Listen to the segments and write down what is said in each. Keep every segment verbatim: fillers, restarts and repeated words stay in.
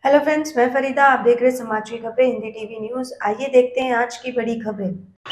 Hello friends, मैं फरीदा। आप देख रहे हैं समाचार खबरें हिंदी टीवी न्यूज। आइए देखते हैं आज की बड़ी खबरें।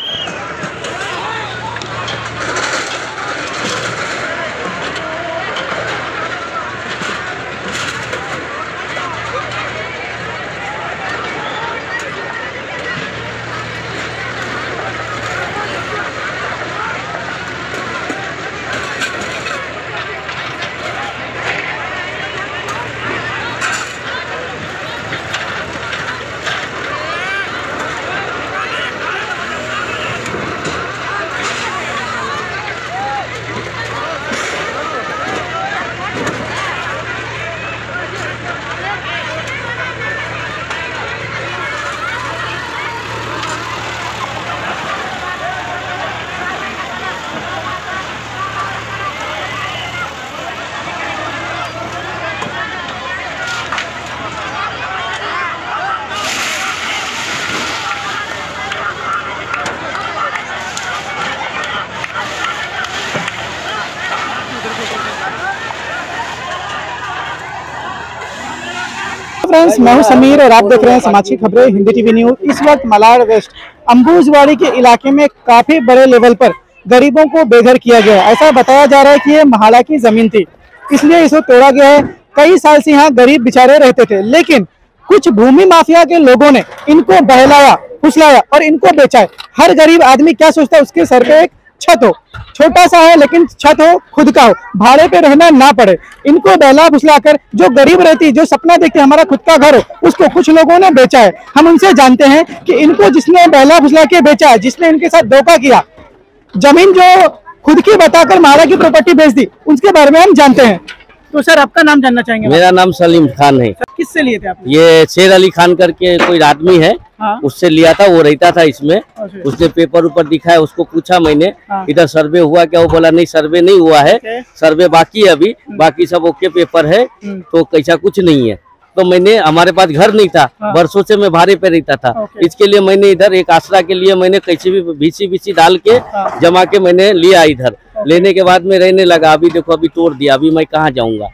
फ्रेंड्स, मैं हूं समीर और आप देख रहे हैं समाचार खबरें हिंदी टीवी न्यूज। इस वक्त मलाड वेस्ट अंबुजवाड़ी के इलाके में काफी बड़े लेवल पर गरीबों को बेघर किया गया है। ऐसा बताया जा रहा है कि ये महाड़ा की जमीन थी, इसलिए इसको तोड़ा गया है। कई साल से यहाँ गरीब बेचारे रहते थे, लेकिन कुछ भूमि माफिया के लोगों ने इनको बहलाया, फुसलाया और इनको बेचा है। हर गरीब आदमी क्या सोचता है, उसके सर पे एक छत हो, छोटा सा हो लेकिन छत हो, खुद का हो, भाड़े पे रहना ना पड़े। इनको बहला फुसलाकर जो गरीब रहती, जो सपना देखते हमारा खुद का घर हो, उसको कुछ लोगों ने बेचा है। हम उनसे जानते हैं कि इनको जिसने बहला फुसला के बेचा है, जिसने इनके साथ धोखा किया, जमीन जो खुद की बताकर महाड़ा की प्रॉपर्टी बेच दी, उसके बारे में हम जानते हैं। तो सर, आपका नाम जानना चाहेंगे? मेरा नाम सलीम खान है। किससे लिए थे आप? ये शेर अली खान करके कोई आदमी है, हाँ? उससे लिया था। वो रहता था इसमें, उसने पेपर ऊपर दिखाया, उसको पूछा मैंने, हाँ? इधर सर्वे हुआ क्या? वो बोला नहीं, सर्वे नहीं हुआ है, सर्वे बाकी है अभी, बाकी सब ओके पेपर है, तो कैसा कुछ नहीं है। तो मैंने, हमारे पास घर नहीं था, हाँ? बरसों से मैं भाड़े पे रहता था, इसके लिए मैंने इधर एक आसरा के लिए मैंने कैसे भी भीसी भीसी डाल के, हाँ? जमा के मैंने लिया इधर। लेने के बाद में रहने लगा। अभी देखो, अभी तोड़ दिया, अभी मैं कहाँ जाऊंगा,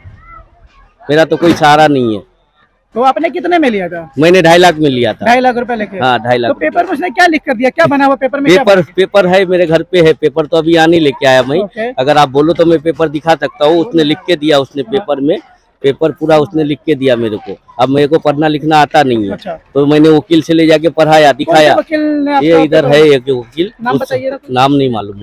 मेरा तो कोई सहारा नहीं है। तो आपने कितने में लिया था? मैंने ढाई लाख में लिया था। ढाई लाख रुपए लेके? हाँ, ढाई लाख। तो पेपर में उसने क्या लिख कर दिया? क्या बना हुआ पेपर में? पेपर पेपर है मेरे घर पे है, पेपर तो अभी आने लेके आया मैं। अगर आप बोलो तो मैं पेपर दिखा सकता हूँ। उसने लिख के दिया, उसने पेपर में, पेपर पूरा उसने लिख के दिया मेरे को। अब मेरे को पढ़ना लिखना आता नहीं है, अच्छा। तो मैंने वकील से ले जाके पढ़ाया, दिखाया। ये इधर है एक वकील, नाम नहीं मालूम,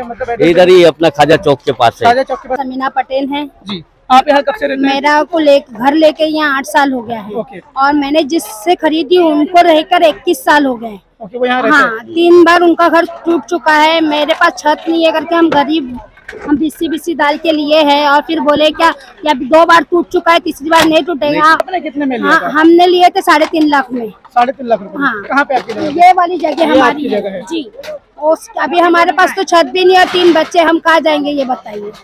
इधर ही अपना खाजा चौक के पास है। समीना पटेल है जी। आप यहाँ कब से रहते हैं? मेरा को ले घर लेके यहाँ आठ साल हो गया है। ओके। और मैंने जिससे खरीदी उनको रहकर इक्कीस साल हो गए। ओके, वो यहाँ रहते हाँ, तीन बार उनका घर टूट चुका है। मेरे पास छत नहीं है करके हम गरीब, हम बिस्सी बिस्सी डाल के लिए है, और फिर बोले क्या या दो बार टूट चुका है, तीसरी बार नहीं टूटेगा। आपने कितने में लिया हाँ, था? हमने लिए थे साढ़े तीन लाख में। साढ़े तीन लाख रुपए? हाँ। कहाँ पे आपकी जगह? ये वाली जगह हमारी जगह है जी। उस अभी हमारे पास तो छत भी नहीं है, तीन बच्चे, हम कहाँ जाएंगे ये बताइए।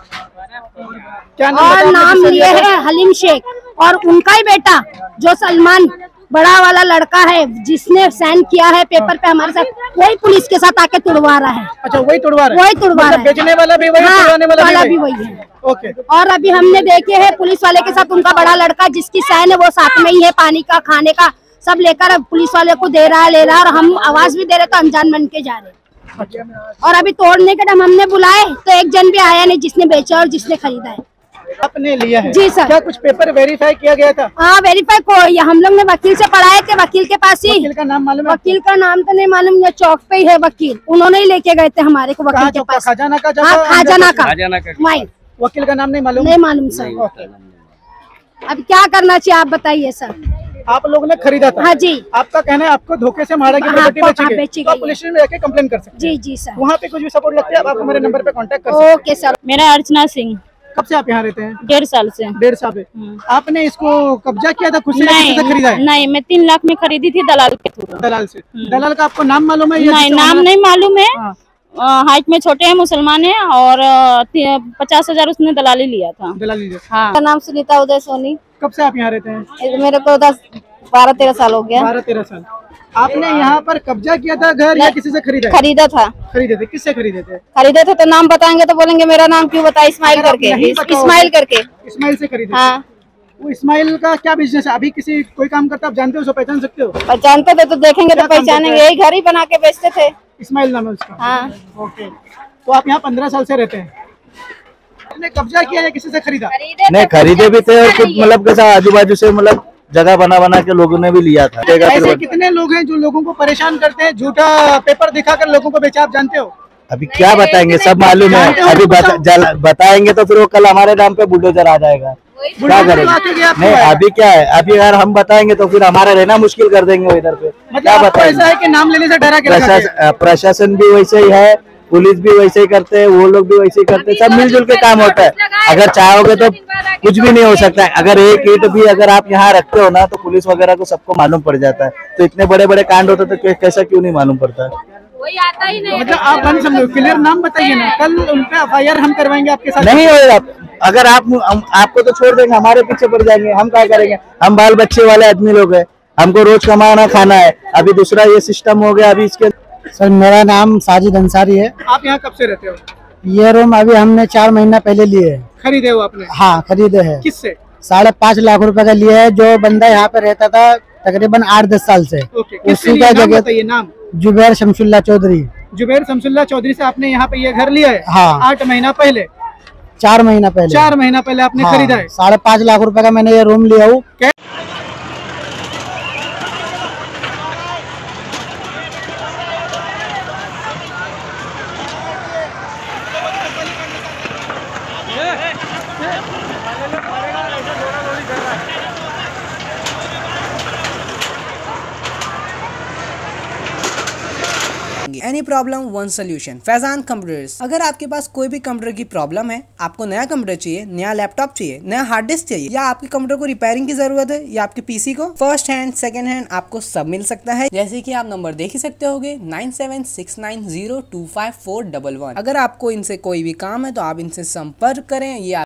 क्या नाम? और नाम लिए है हलीम शेख, और उनका ही बेटा जो सलमान बड़ा वाला लड़का है, जिसने साइन किया है पेपर पे हमारे साथ, वही पुलिस के साथ आके तुड़वा रहा है। अच्छा, वही तुड़वा रहा है? वही तुड़वा रहा है। बेचने वाला भी वही, हाँ, तुड़वाने वाला, वाला भी, भी वही है। ओके। और अभी हमने देखे है पुलिस वाले के साथ उनका बड़ा लड़का, जिसकी साइन है वो साथ में ही है, पानी का, खाने का सब लेकर पुलिस वाले को दे रहा है, ले रहा है, और हम आवाज भी दे रहे तो अनजान बन के जा रहे। और अभी तोड़ने के टाइम हमने बुलाए तो एक जन भी आया नहीं, जिसने बेचा और जिसने खरीदा है। आपने लिया है? जी सर। क्या कुछ पेपर वेरीफाई किया गया था? हाँ, वेरीफाई को हम लोग ने वकील से पढ़ाए थे, वकील के पास ही। वकील का नाम मालूम है? वकील का नाम तो नहीं मालूम, ये चौक पे ही है वकील, उन्होंने ही लेके गए थे हमारे को वकील के पास। खजाना का? हाँ, खजाना का। का। वकील का नाम नहीं मालूम? नहीं मालूम सर। अब क्या करना चाहिए आप बताइए सर। आप लोगों ने खरीदा था? हाँ जी। आपका कहना है आपको धोखे से महाड़ा की प्रॉपर्टी बेची गई, बेची तो पुलिस में जाके कंप्लेन कर सकते हैं। जी जी सर। वहाँ पे कुछ भी सपोर्ट लगता है आप हमारे नंबर पे कांटेक्ट कर सकते हैं। Okay sir. मेरा अर्चना सिंह। कब से आप यहाँ रहते हैं? डेढ़ साल से। डेढ़ साल से। आपने इसको कब्जा किया था खुद से? नहीं, से खरीदा है? नहीं, मैं तीन लाख में खरीदी थी दलाल के थ्रू। दलाल से? दलाल का आपको नाम मालूम है? नहीं, नाम नहीं मालूम है। हाइट में छोटे हैं, मुसलमान है, और पचास हजार उसने दलाली लिया था। दलाली? हाँ। नाम सुनीता उदय सोनी। कब से आप यहाँ रहते हैं? मेरे को दस बारह तेरह साल हो गया। बारह तेरह साल। आपने यहाँ पर कब्जा किया था घर या किसी से खरीदा? खरीदा था। खरीदे थे? किससे खरीदे थे? खरीदे थे तो नाम बताएंगे तो बोलेंगे मेरा नाम क्यों बताया, इस्माइल करके। इस्माइल करके। इस्माइल से खरीदे? हाँ। वो इस्माइल का क्या बिजनेस है? अभी किसी कोई काम करता आप जानते हो, उसको पहचान सकते हो? पहचानते थे तो देखेंगे क्या तो काम पहचानेंगे, करता है? यही घर ही बना के बेचते थे। इस्माइल नाम है उसका? हाँ। ओके, तो आप यहाँ पंद्रह साल से रहते हैं? आपने कब्जा किया या किसी से खरीदा? नहीं, खरीदे भी थे और कुछ मतलब कैसा आजू बाजू से मतलब जगह बना बना के लोगों ने भी लिया था। ऐसे कितने लोग हैं जो लोगों को परेशान करते हैं, झूठा पेपर दिखाकर लोगों को बेचा, आप जानते हो? अभी क्या बताएंगे, सब मालूम है। अभी बता, जल, बताएंगे तो फिर वो कल हमारे नाम पे बुलडोजर आ जाएगा, क्या करेंगे? नहीं, अभी क्या है, अभी अगर हम बताएंगे तो फिर हमारा रहना मुश्किल कर देंगे वो इधर पे। मतलब आपको ऐसा है कि नाम लेने से डरा के रखा है? प्रशासन भी वैसे ही है, पुलिस भी वैसे ही करते हैं, वो लोग भी वैसे ही करते हैं, सब मिलजुल के काम होता है। अगर चाहोगे तो कुछ भी नहीं हो सकता है। अगर एक ईंट भी अगर आप यहाँ रखते हो ना तो पुलिस वगैरह को सबको मालूम पड़ जाता है। तो इतने बड़े बड़े कांड होते तो कैसा क्यों नहीं मालूम पड़ता है? कोई आता ही नहीं। मतलब आप बन समझो, क्लियर नाम बताइए ना, कल उन पे एफ आई आर हम करवाएंगे आपके साथ। नहीं होगा, अगर आप हम, आपको तो छोड़ देंगे, हमारे पीछे पड़ जाएंगे, हम क्या करेंगे? हम बाल बच्चे वाले आदमी लोग हैं, हमको रोज कमाना खाना है। अभी दूसरा ये सिस्टम हो गया अभी इसके। सर मेरा नाम साजिद अंसारी है। आप यहाँ कब से रहते हो? ये रूम अभी हमने चार महीना पहले लिए है। खरीदे हो आपने? हाँ खरीदे है। किससे? साढ़े पाँच लाख रुपए का लिया है। जो बंदा यहाँ पे रहता था तकरीबन आठ दस साल से, ओके, उसी का जगह नाम जुबैर शमसुल्ला चौधरी। जुबैर शमसुल्ला चौधरी से आपने यहाँ पे ये घर लिया है? हाँ, आठ महीना पहले? चार महीना पहले चार महीना पहले आपने हाँ, खरीदा है? साढ़े पाँच लाख रुपए का मैंने ये रूम लिया हूँ। Any problem one solution, Faizan computers. अगर आपके पास कोई भी कंप्यूटर की प्रॉब्लम है, आपको नया कंप्यूटर चाहिए, नया लैपटॉप चाहिए, नया हार्ड डिस्क चाहिए, या आपके कंप्यूटर को रिपेयरिंग की जरूरत है, या आपके पीसी को, फर्स्ट हैंड सेकंड हैंड आपको सब मिल सकता है। जैसे कि आप नंबर देख ही सकते होगे nine seven six nine zero two five four double one. अगर आपको इनसे कोई भी काम है तो आप इनसे संपर्क करें। ये